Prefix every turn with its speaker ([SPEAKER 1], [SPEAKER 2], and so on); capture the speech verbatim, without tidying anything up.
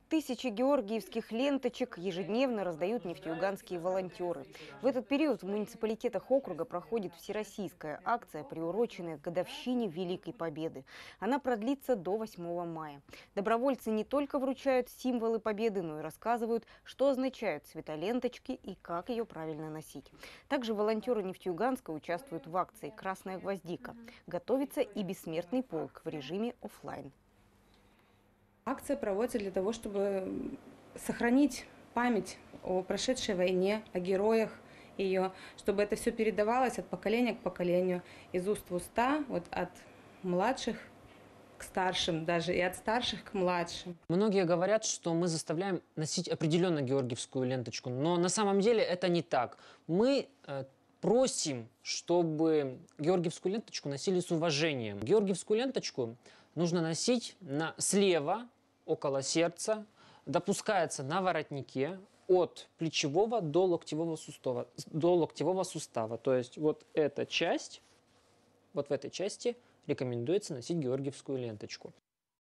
[SPEAKER 1] Тысячи георгиевских ленточек ежедневно раздают нефтеюганские волонтеры. В этот период в муниципалитетах округа проходит всероссийская акция, приуроченная к годовщине Великой Победы. Она продлится до восьмого мая. Добровольцы не только вручают символы победы, но и рассказывают, что означают цветоленточки и как ее правильно носить. Также волонтеры Нефтеюганска участвуют в акции «Красная гвоздика». Готовится и бессмертный полк в режиме оффлайн.
[SPEAKER 2] Акция проводится для того, чтобы сохранить память о прошедшей войне, о героях ее, чтобы это все передавалось от поколения к поколению, из уст в уста, вот от младших к старшим даже, и от старших к младшим.
[SPEAKER 3] Многие говорят, что мы заставляем носить определенно георгиевскую ленточку, но на самом деле это не так. Мы э, просим, чтобы георгиевскую ленточку носили с уважением. Георгиевскую ленточку нужно носить на, слева, около сердца, допускается на воротнике от плечевого до локтевого сустава, до локтевого сустава. То есть вот эта часть, вот в этой части рекомендуется носить георгиевскую ленточку.